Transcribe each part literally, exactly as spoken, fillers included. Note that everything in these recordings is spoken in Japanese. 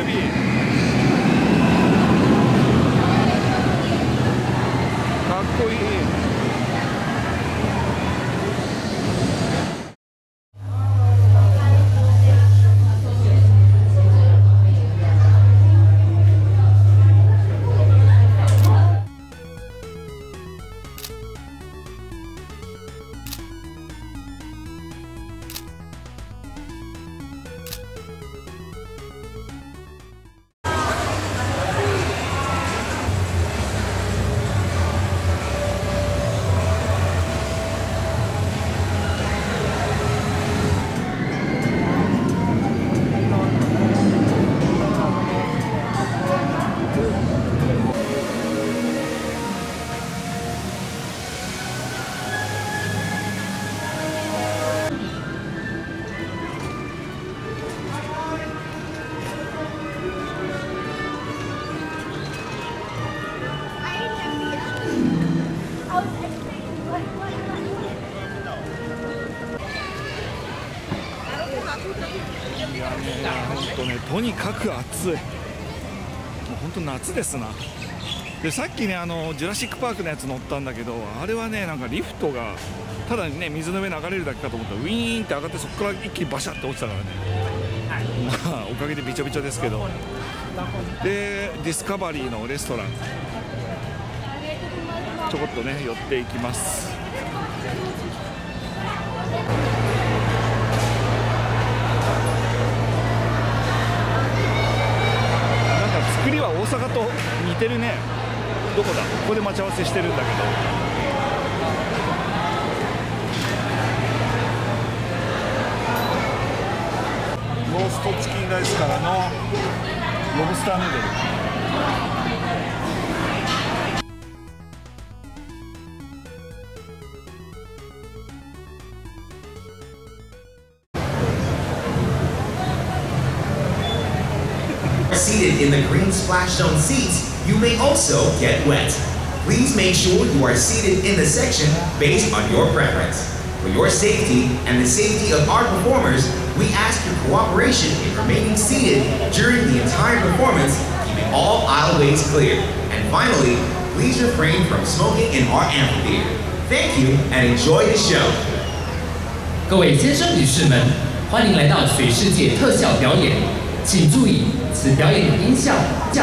ビー。かっこいい。いやね、本当ね、とにかく暑い。もう本当夏ですな。で、さっきね、あのジュラシックパークのやつ乗ったんだけど、あれはね、なんかリフトがただね、水の上流れるだけかと思ったら、ウィーンって上がって、そこから一気にバシャって落ちたからね。まあ、おかげでびちょびちょですけど。で、ディスカバリーのレストラン、ちょこっとね、寄っていきます。作りは大阪と似てるね。どこだ、ここで待ち合わせしてるんだけど。ローストチキンライスからのロブスターヌードル。 Seated in the green splash zone seats, you may also get wet. Please make sure you are seated in the section based on your preference. For your safety and the safety of our performers, we ask your cooperation in remaining seated during the entire performance, keeping all aisleways clear. And finally, please refrain from smoking in our amphitheater. Thank you and enjoy the show. 各位先生女士们，欢迎来到水世界特效表演，请注意。 此表演的音效叫。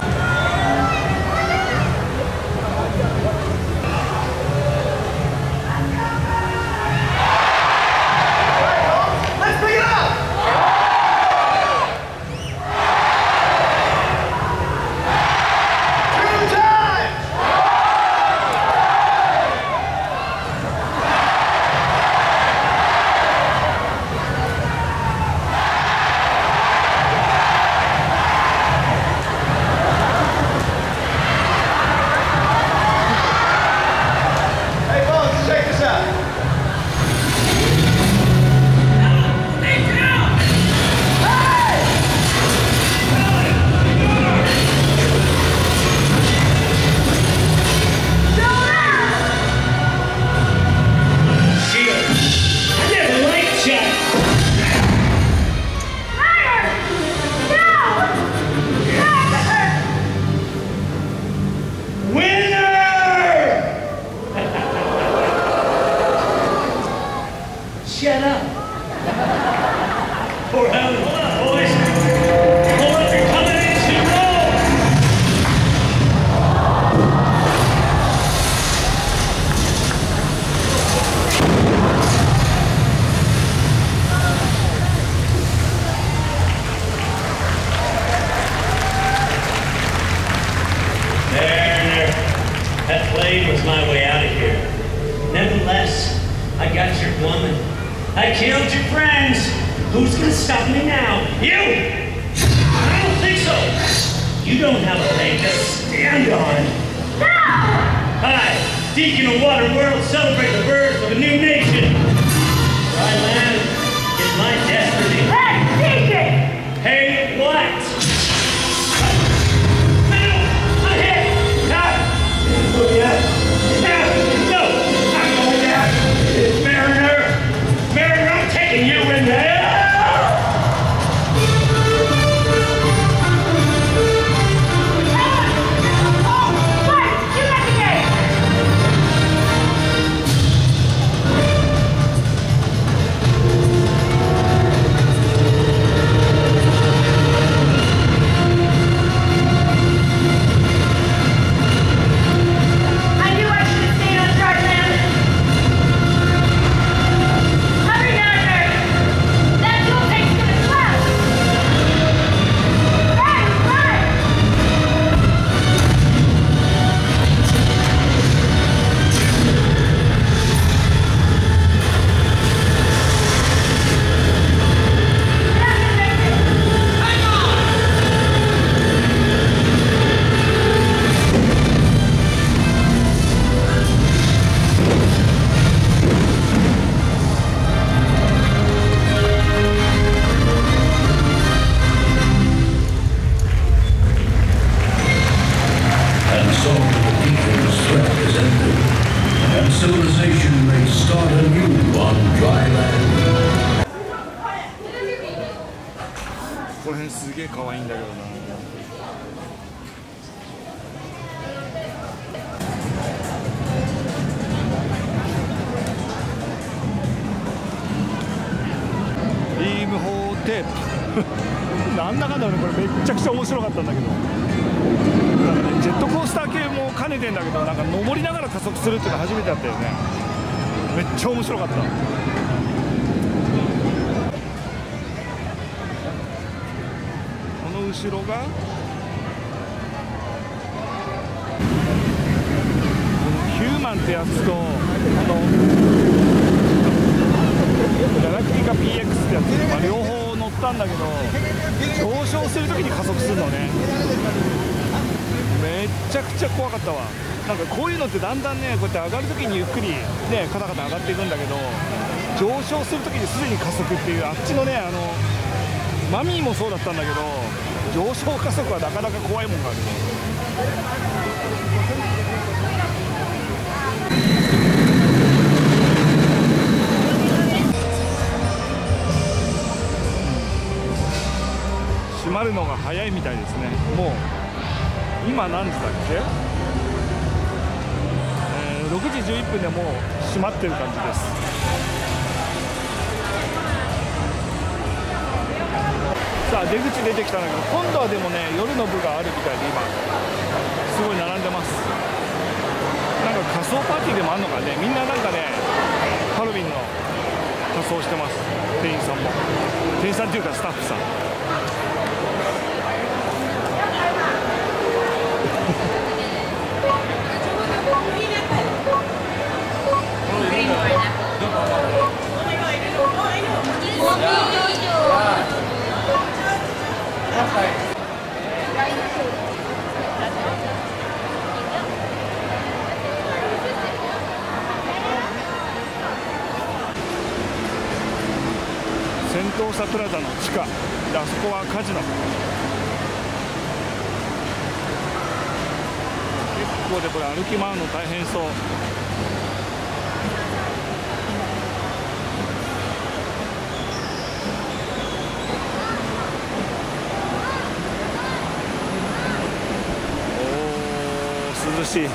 Shut up. For heaven's sake, boys. Bullets are coming in to roll. There. That blade was my way out of here. Nevertheless, I got your woman. I killed your friends. Who's gonna stop me now? You! I don't think so. You don't have a leg to stand on. No! Hi, Deacon of Water World, celebrate the birth of a new nation. Dry land is my destiny. Hey, Deacon! Hey, what? No! I'm hit! Ah! Oh, yeah. No! I'm going down! Mariner! Mariner, I'm taking you in there! げえ可愛いんだけどな。ビームホーテープなんだかんだね、これめっちゃくちゃ面白かったんだけど、なんかね、ジェットコースター系も兼ねてんだけど、なんか登りながら加速するっていうの初めてだったよね。めっちゃ面白かった。この後ろがこのヒューマンってやつと、このガラクティカ ピーエックス ってやつ、まあ、両方乗ったんだけど、上昇するときに加速するのね。めっちゃくちゃ怖かったわ。なんかこういうのってだんだんね、こうやって上がるときにゆっくりね、カタカタ上がっていくんだけど、上昇するときにすでに加速っていう、あっちのね、あのマミーもそうだったんだけど、上昇加速はなかなか怖いもんがあるね。閉まるのが早いみたいですね。もう今何時だっけ、えー、ろくじじゅういっぷんでもう閉まってる感じです。さあ出口出てきたんだけど、今度はでもね、夜の部があるみたいで、今すごい並んでます。なんか仮装パーティーでもあるのかね。みんななんかね、ハロウィンの仮装してます。店員さんも、店員さんっていうかスタッフさん。セントーサプラザの地下で、あそこはカジノ。結構でこれ歩き回るの大変そう。おー、涼しい。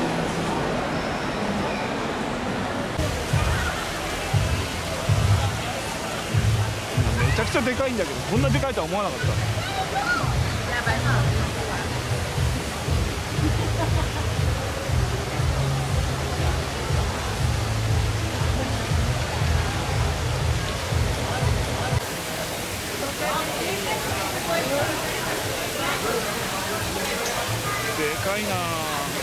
めちゃくちゃでかいんだけど、こんなでかいとは思わなかった。でかいなあ。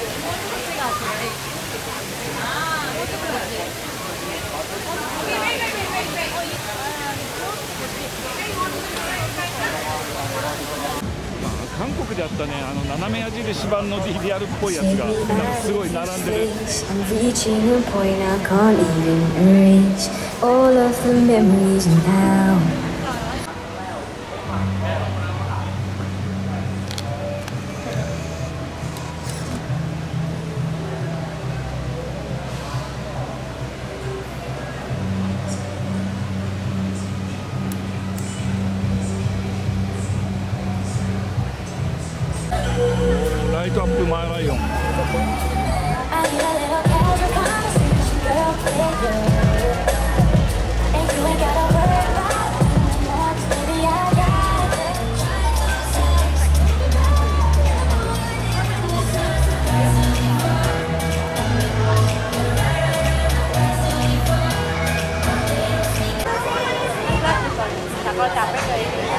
韓国であったね、あの斜め矢印版の ディーディーアール っぽいやつがなんかすごい並んでる。ライトアップマーライオン。 Kalau capek kayak ini.